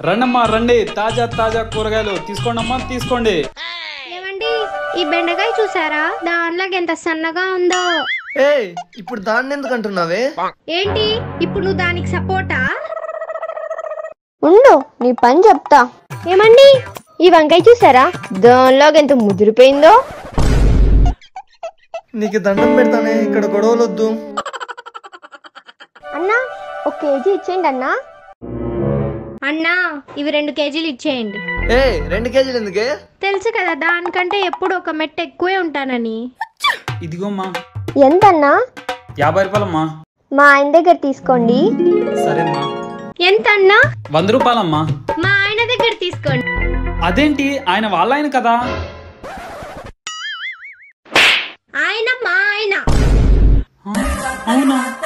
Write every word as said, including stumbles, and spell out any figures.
రండమ్మా రండి, తాజా తాజా కూరగాయలు తీసుకోండమ్మా తీసుకోండి. ఏమండి ఈ బెండకాయ చూసారా, దానిలాగా ఎంత సన్నగా ఉందో. ఏ ఇప్పుడు దాన్ని ఎందుకు అంటున్నావే? ఏంటి ఇప్పుడు నువ్వు దానికి సపోర్టా? ఉండు నీ పని చెప్తా. ఏమండి ఈ వంకాయ చూసారా, దానిలాగా ఎంత ముదిరిపోయిందో. నీకు దండం పెడతానే, ఇక్కడ గొడవలొద్దు. అన్నా ఒక కేజీ ఇచ్చేయండి అన్నా. అన్నా ఇవి రెండు కేజీలు ఇచ్చేయండి. ఏ రెండు కేజీలు ఎందుకే? తెలుసు కదా దానికంటే ఎప్పుడు ఒక మెట్టు ఎక్కువే ఉంటానని. ఇదిగోమ్మా. ఎంతన్నా? యాభై రూపాయలమ్మా. మా ఆయన దగ్గర తీసుకోండి. సరేమ్మా. ఎంత అన్నా? వంద రూపాయలమ్మా. మా ఆయన దగ్గర తీసుకోండి. అదేంటి, ఆయన వాళ్ళ ఆయన కదా. ఆయన మా ఆయన. అవునా?